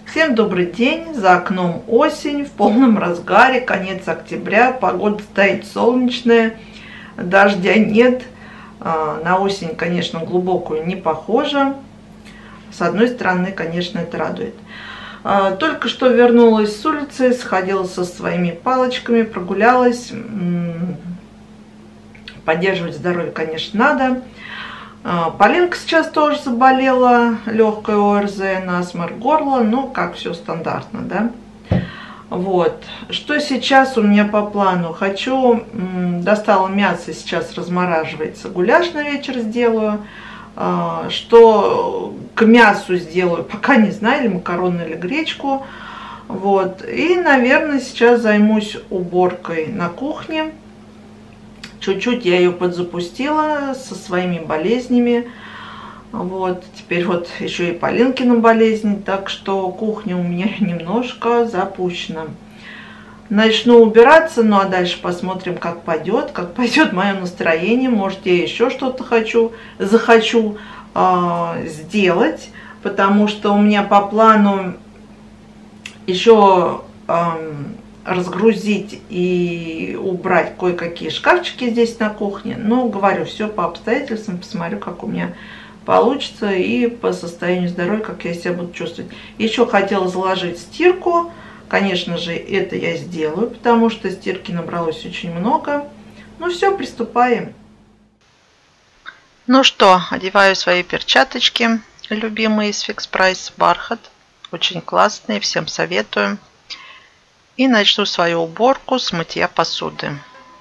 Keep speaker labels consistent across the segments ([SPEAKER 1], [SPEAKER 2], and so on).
[SPEAKER 1] Всем добрый день, за окном осень, в полном разгаре, конец октября, погода стоит солнечная, дождя нет, на осень, конечно, глубокую не похоже, с одной стороны, конечно, это радует. Только что вернулась с улицы, сходила со своими палочками, прогулялась, поддерживать здоровье, конечно, надо. Полинка сейчас тоже заболела, легкое ОРЗ, насморк горла, ну, как все стандартно, да. Вот, что сейчас у меня по плану? Достала мясо, сейчас размораживается, гуляш на вечер сделаю. Что к мясу сделаю, пока не знаю, или макароны, или гречку. Вот, и, наверное, сейчас займусь уборкой на кухне. Чуть-чуть я ее подзапустила со своими болезнями. Вот, теперь вот еще и Полинкина болезнь, так что кухня у меня немножко запущена. Начну убираться, ну а дальше посмотрим, как пойдет мое настроение. Может, я еще что-то захочу сделать, потому что у меня по плану еще разгрузить и убрать кое-какие шкафчики здесь на кухне. Но говорю, все по обстоятельствам, посмотрю, как у меня получится и по состоянию здоровья, как я себя буду чувствовать. Еще хотела заложить стирку. Конечно же, это я сделаю, потому что стирки набралось очень много. Ну все, приступаем. Ну что, одеваю свои перчаточки, любимые из Fix Price, бархат. Очень классные, всем советую. И начну свою уборку с мытья посуды.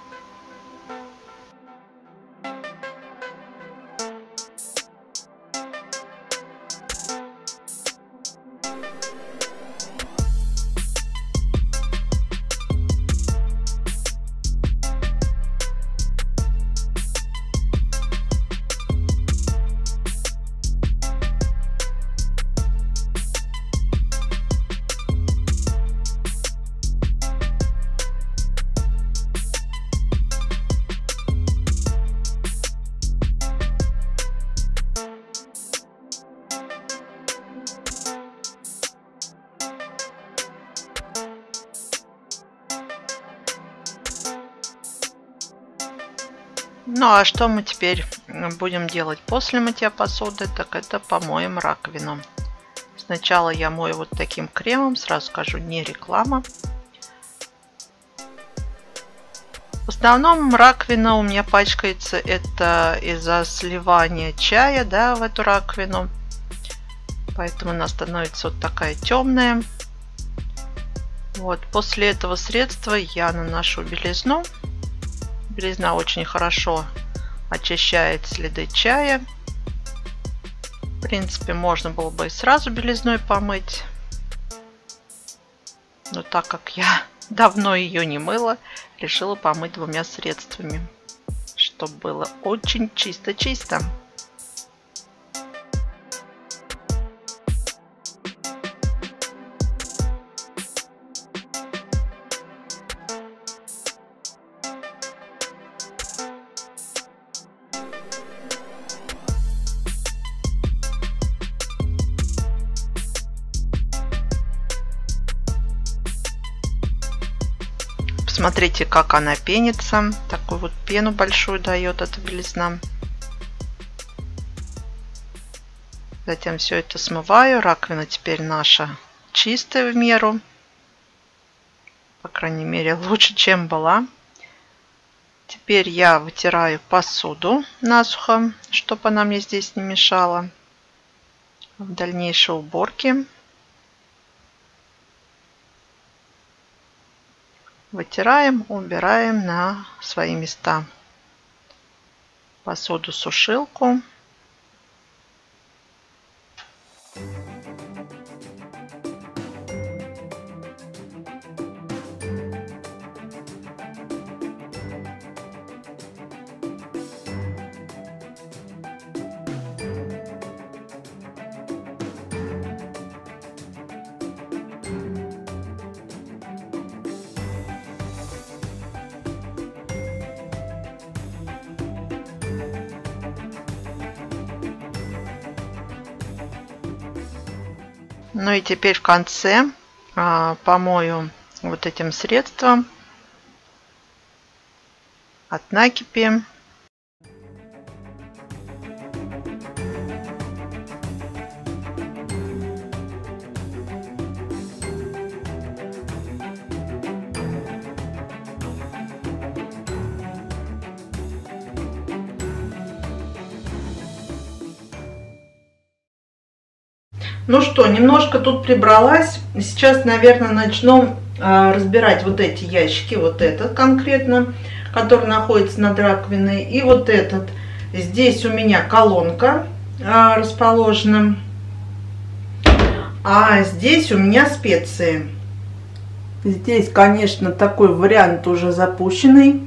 [SPEAKER 1] Ну а что мы теперь будем делать после мытья посуды, так это помоем раковину. Сначала я мою вот таким кремом, сразу скажу, не реклама. В основном раковина у меня пачкается это из-за сливания чая, да, в эту раковину. Поэтому она становится вот такая темная. Вот, после этого средства я наношу белизну. Белизна очень хорошо очищает следы чая. В принципе, можно было бы и сразу белизной помыть. Но так как я давно ее не мыла, решила помыть двумя средствами, чтобы было очень чисто-чисто. Смотрите, как она пенится. Такую вот пену большую дает эта белизна. Затем все это смываю. Раковина теперь наша чистая в меру. По крайней мере, лучше, чем была. Теперь я вытираю посуду насухо, чтобы она мне здесь не мешала в дальнейшей уборке. Вытираем, убираем на свои места посуду-сушилку. Ну и теперь в конце помою вот этим средством от накипи. Ну что, немножко тут прибралась. Сейчас, наверное, начну разбирать вот эти ящики. Вот этот конкретно, который находится над раковиной. И вот этот. Здесь у меня колонка расположена. А здесь у меня специи. Здесь, конечно, такой вариант уже запущенный.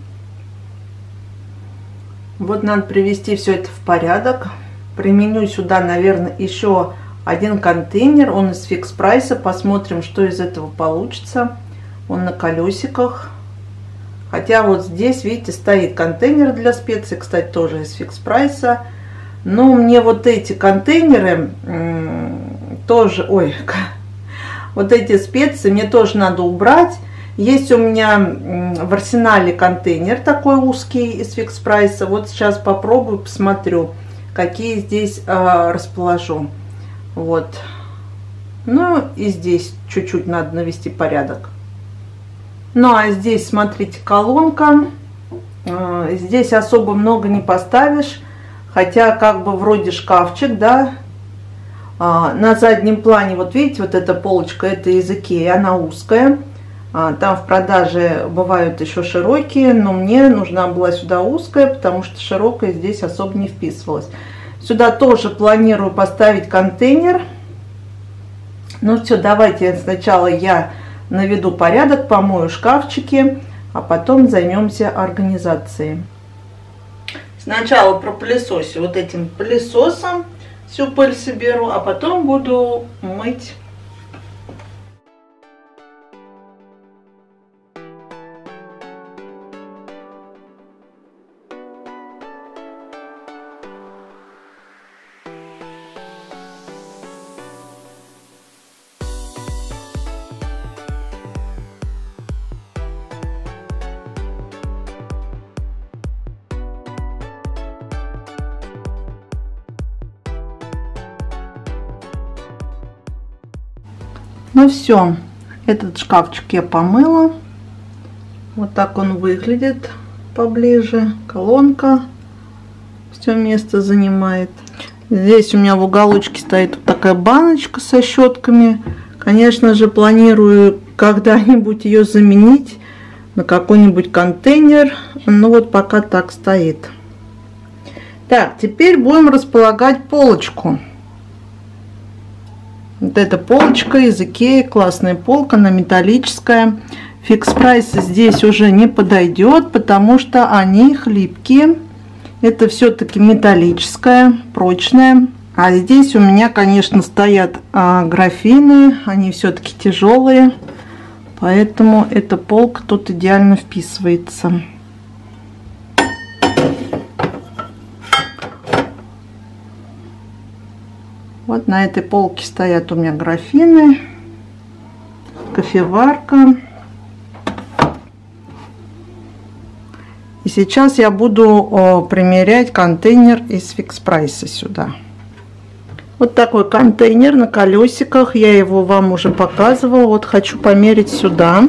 [SPEAKER 1] Вот надо привести все это в порядок. Применю сюда, наверное, еще один контейнер, он из фикс прайса. Посмотрим, что из этого получится. Он на колесиках. Хотя вот здесь, видите, стоит контейнер для специй, кстати, тоже из фикс прайса. Но мне вот эти контейнеры тоже, вот эти специи мне тоже надо убрать. Есть у меня в арсенале контейнер такой узкий из фикс прайса. Вот сейчас попробую, посмотрю, какие здесь расположу. Вот. Ну и здесь чуть-чуть надо навести порядок. Ну а здесь, смотрите, колонка. Здесь особо много не поставишь. Хотя как бы вроде шкафчик, да. На заднем плане, вот видите, вот эта полочка, это из Икеи, она узкая. Там в продаже бывают еще широкие, но мне нужна была сюда узкая, потому что широкая здесь особо не вписывалась. Сюда тоже планирую поставить контейнер. Ну все, давайте сначала я наведу порядок, помою шкафчики, а потом займемся организацией. Сначала пропылесосю вот этим пылесосом, всю пыль соберу, а потом буду мыть. Ну все, этот шкафчик я помыла. Вот так он выглядит поближе. Колонка все место занимает. Здесь у меня в уголочке стоит вот такая баночка со щетками. Конечно же, планирую когда-нибудь ее заменить на какой-нибудь контейнер. Но вот пока так стоит. Так, теперь будем располагать полочку. Вот эта полочка из Икеи, классная полка, она металлическая. Фикс прайс здесь уже не подойдет, потому что они хлипкие. Это все-таки металлическая, прочная. А здесь у меня, конечно, стоят графины, они все-таки тяжелые, поэтому эта полка тут идеально вписывается. Вот на этой полке стоят у меня графины, кофеварка. И сейчас я буду примерять контейнер из фикс прайса сюда. Вот такой контейнер на колесиках. Я его вам уже показывала. Вот хочу померить сюда.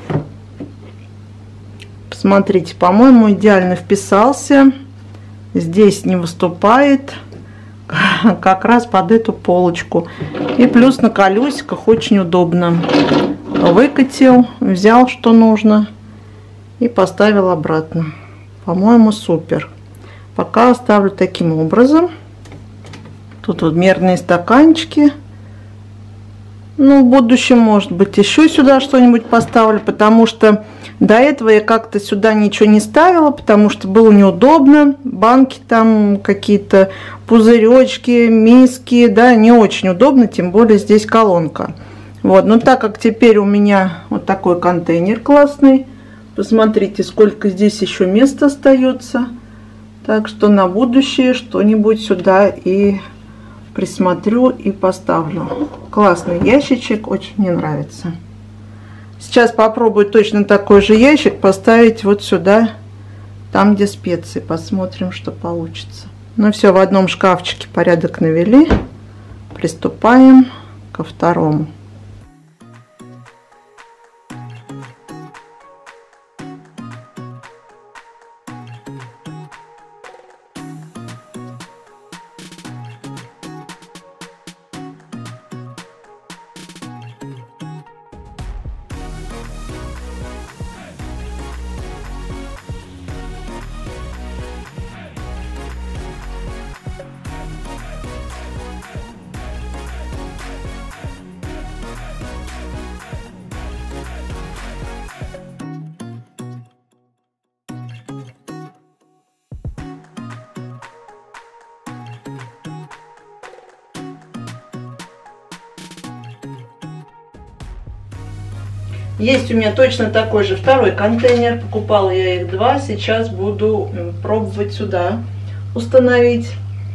[SPEAKER 1] Посмотрите, по-моему, идеально вписался. Здесь не выступает. Как раз под эту полочку. И плюс на колесиках очень удобно. Выкатил, взял, что нужно, и поставил обратно. По-моему, супер. Пока оставлю таким образом. Тут вот мерные стаканчики. Ну, в будущем, может быть, еще сюда что-нибудь поставлю, потому что до этого я как-то сюда ничего не ставила, потому что было неудобно. Банки там какие-то, пузыречки, миски, да, не очень удобно, тем более здесь колонка. Вот, но так как теперь у меня вот такой контейнер классный, посмотрите, сколько здесь еще места остается. Так что на будущее что-нибудь сюда и присмотрю и поставлю. Классный ящичек, очень мне нравится. Сейчас попробую точно такой же ящик поставить вот сюда, там где специи. Посмотрим, что получится. Ну все, в одном шкафчике порядок навели. Приступаем ко второму. Есть у меня точно такой же второй контейнер. Покупала я их два. Сейчас буду пробовать сюда установить.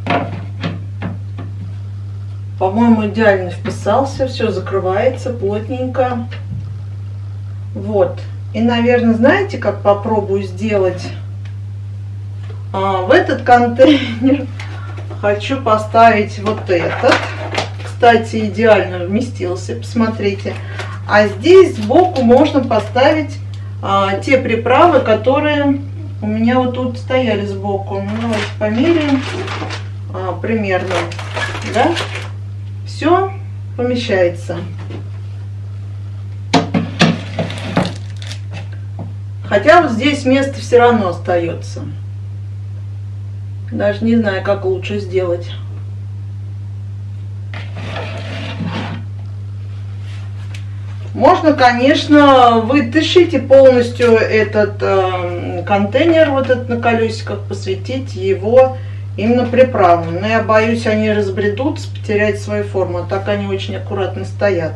[SPEAKER 1] По-моему, идеально вписался. Все закрывается плотненько. Вот. И, наверное, знаете, как попробую сделать? В этот контейнер хочу поставить вот этот. Кстати, идеально вместился. Посмотрите. А здесь сбоку можно поставить те приправы, которые у меня вот тут стояли сбоку. Ну, давайте померяем примерно. Да? Все помещается. Хотя вот здесь место все равно остается. Даже не знаю, как лучше сделать. Можно, конечно, вытащить и полностью этот контейнер, вот этот на колесиках, посвятить его именно приправам. Но я боюсь, они разбредутся, потерять свою форму. А так они очень аккуратно стоят.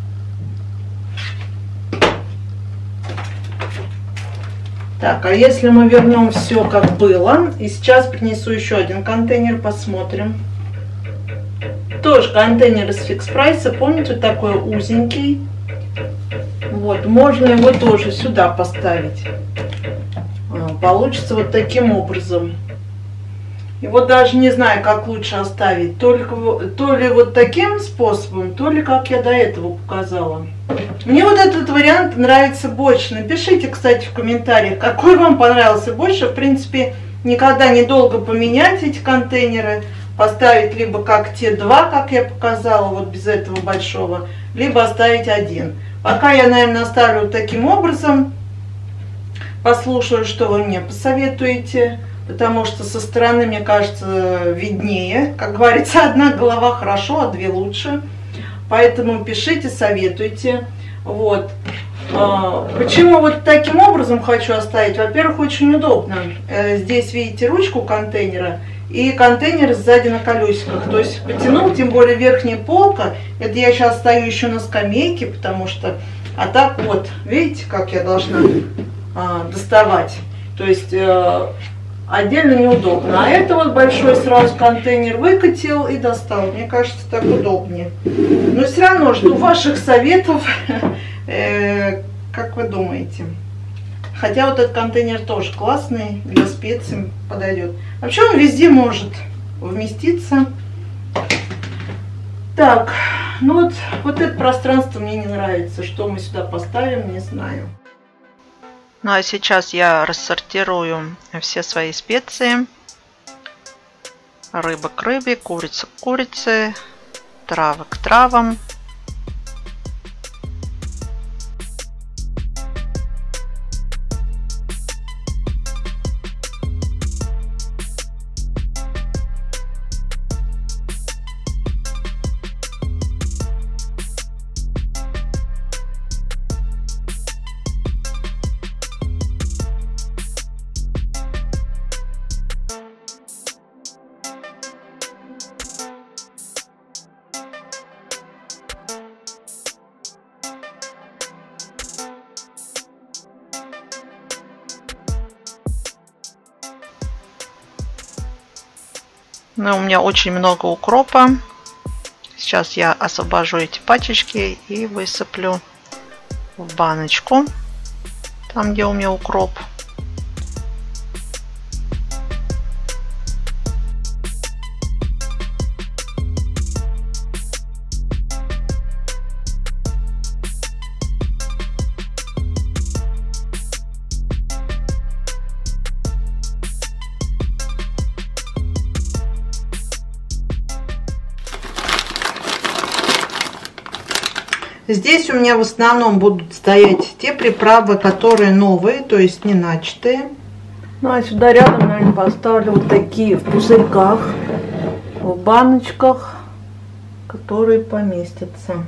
[SPEAKER 1] Так, а если мы вернем все как было, и сейчас принесу еще один контейнер, посмотрим. Тоже контейнер из Фикс Прайса, помните, такой узенький. Вот, можно его тоже сюда поставить. Получится вот таким образом. И вот даже не знаю, как лучше оставить. То ли вот таким способом, то ли как я до этого показала. Мне вот этот вариант нравится больше. Напишите, кстати, в комментариях, какой вам понравился больше. В принципе, никогда недолго поменять эти контейнеры. Поставить либо как те два, как я показала, вот без этого большого, либо оставить один. Пока я, наверное, оставлю таким образом. Послушаю, что вы мне посоветуете. Потому что со стороны, мне кажется, виднее. Как говорится, одна голова хорошо, а две лучше. Поэтому пишите, советуйте. Вот. Почему вот таким образом хочу оставить? Во-первых, очень удобно. Здесь видите ручку контейнера. И контейнер сзади на колесиках. То есть потянул, тем более верхняя полка. Это я сейчас стою еще на скамейке, потому что... А так вот, видите, как я должна доставать. То есть отдельно неудобно. А это вот большой сразу контейнер выкатил и достал. Мне кажется, так удобнее. Но все равно жду ваших советов. Как вы думаете? Хотя вот этот контейнер тоже классный, для специй подойдет. Вообще он везде может вместиться. Так, ну вот это пространство мне не нравится. Что мы сюда поставим, не знаю. Ну а сейчас я рассортирую все свои специи. Рыба к рыбе, курица к курице, травы к травам. Ну, у меня очень много укропа. сейчас я освобожу эти пачечки и высыплю в баночку, там где у меня укроп. Здесь у меня в основном будут стоять те приправы, которые новые, то есть не начатые. Ну а сюда рядом, наверное, поставлю вот такие в пузырьках, в баночках, которые поместятся.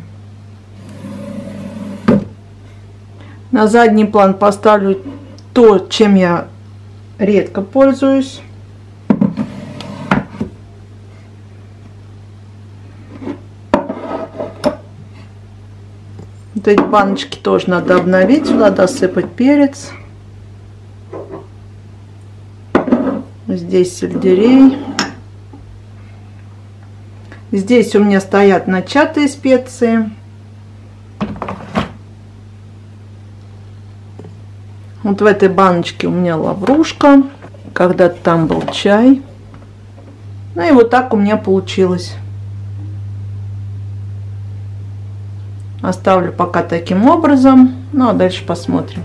[SPEAKER 1] На задний план поставлю то, чем я редко пользуюсь. Вот эти баночки тоже надо обновить, сюда досыпать перец. Здесь сельдерей. Здесь у меня стоят начатые специи. Вот в этой баночке у меня лаврушка. Когда-то там был чай. Ну и вот так у меня получилось. Оставлю пока таким образом, ну а дальше посмотрим.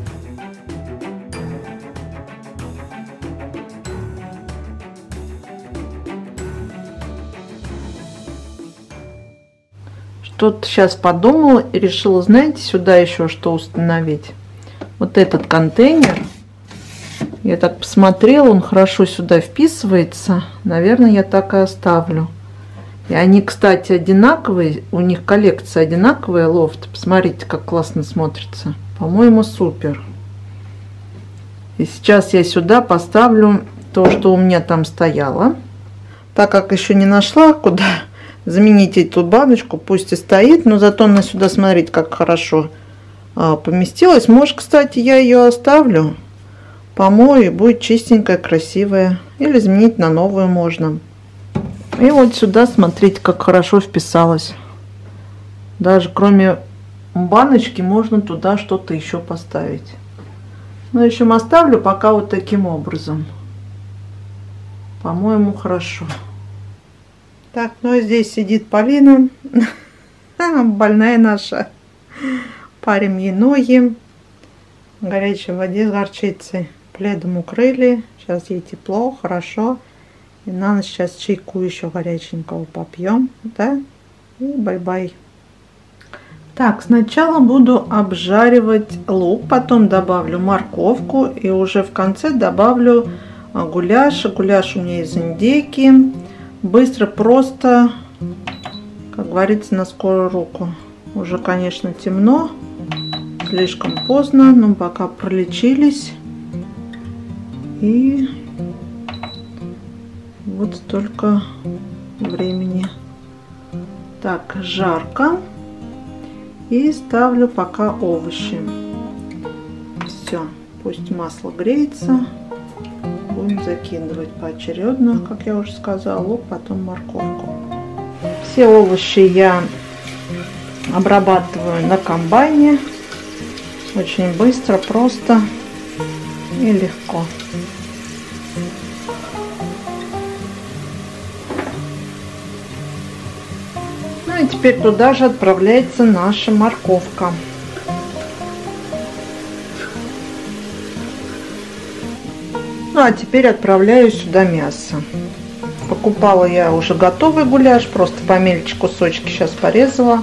[SPEAKER 1] Что-то сейчас подумала и решила, знаете, сюда еще что установить. Вот этот контейнер. Я так посмотрела, он хорошо сюда вписывается. Наверное, я так и оставлю. И они, кстати, одинаковые, у них коллекция одинаковая, лофт. Посмотрите, как классно смотрится. По-моему, супер. И сейчас я сюда поставлю то, что у меня там стояло. Так как еще не нашла, куда заменить эту баночку, пусть и стоит, но зато она сюда, смотрите, как хорошо поместилась. Может, кстати, я ее оставлю, помою, и будет чистенькая, красивая. Или заменить на новую можно. И вот сюда, смотрите, как хорошо вписалось. Даже кроме баночки можно туда что-то еще поставить. Но еще оставлю пока вот таким образом. По-моему, хорошо. Так, ну а здесь сидит Полина. Больная наша. Парим ей ноги. В горячей воде с горчицей. Пледом укрыли. Сейчас ей тепло, хорошо. И на ночь сейчас чайку еще горяченького попьем, да? И бай-бай. Так, сначала буду обжаривать лук, потом добавлю морковку и уже в конце добавлю гуляш. Гуляш у меня из индейки. Быстро, просто, как говорится, на скорую руку. Уже, конечно, темно, слишком поздно, но пока пролечились. И вот столько времени. Так, жарко. И ставлю пока овощи. Все, пусть масло греется. Будем закидывать поочередно, как я уже сказала, лук, потом морковку. Все овощи я обрабатываю на комбайне. Очень быстро, просто и легко. Ну и теперь туда же отправляется наша морковка. Ну а теперь отправляю сюда мясо. Покупала я уже готовый гуляш, просто помельче кусочки сейчас порезала.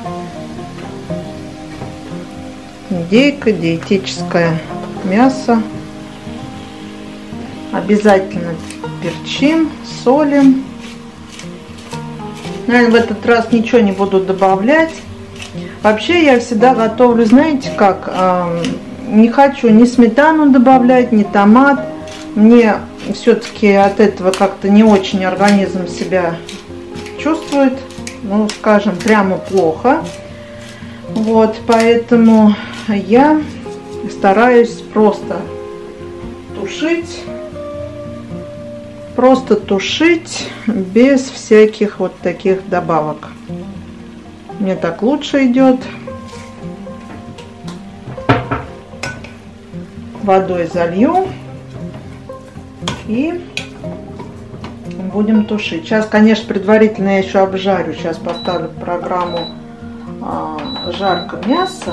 [SPEAKER 1] Индейка, диетическое мясо. Обязательно перчим, солим. Наверное, в этот раз ничего не буду добавлять. Вообще я всегда готовлю, знаете как, не хочу ни сметану добавлять, ни томат. Мне все-таки от этого как-то не очень организм себя чувствует, ну, скажем, прямо плохо. Вот, поэтому я стараюсь просто тушить без всяких вот таких добавок. Мне так лучше идет. Водой залью и будем тушить. Сейчас, конечно, предварительно я еще обжарю. Сейчас поставлю программу жарка мяса.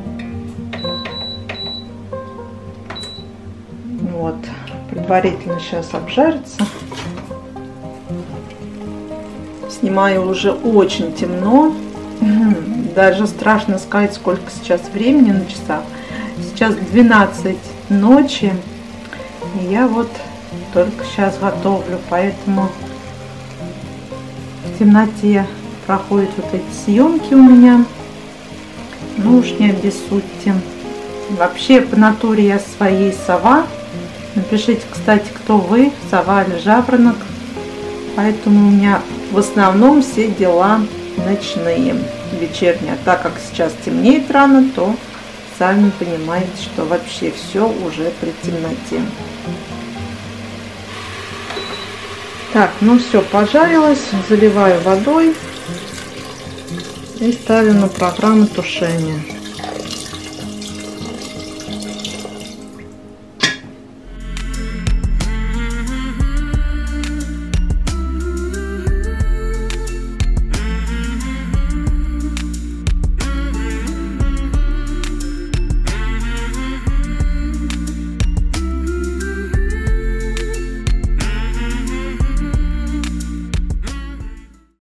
[SPEAKER 1] Вот, предварительно сейчас обжарится. Снимаю уже очень темно. Даже страшно сказать, сколько сейчас времени на часах. Сейчас 12 ночи. И я вот только сейчас готовлю, поэтому в темноте проходят вот эти съемки у меня. Ну уж не обессудьте. Вообще по натуре я своей сова. Напишите, кстати, кто вы, сова или жаворонок. Поэтому у меня в основном все дела ночные, вечерние. А так как сейчас темнеет рано, то сами понимаете, что вообще все уже при темноте. Так, ну все, пожарилось. Заливаю водой и ставлю на программу тушения.